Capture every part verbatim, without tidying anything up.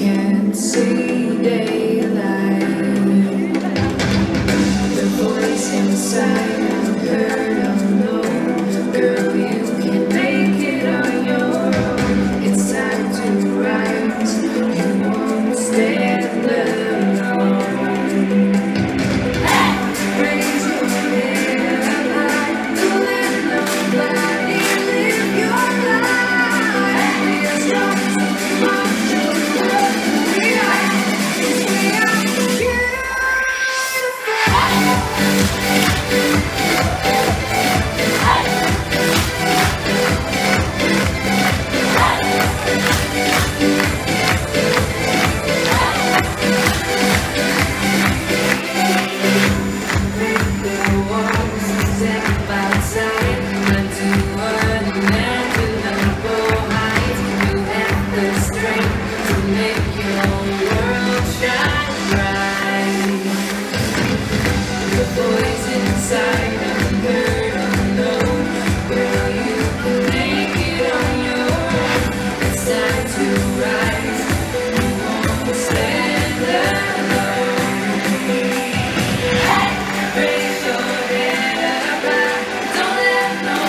Can't see daylight. The voice inside I've heard alone. Girl, you can make it on your own. It's time to rise. You won't stand alone. Raise your head up high. Don't let nobody live your life. Be as strong as you want. We are, we are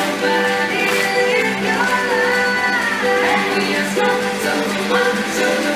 so much.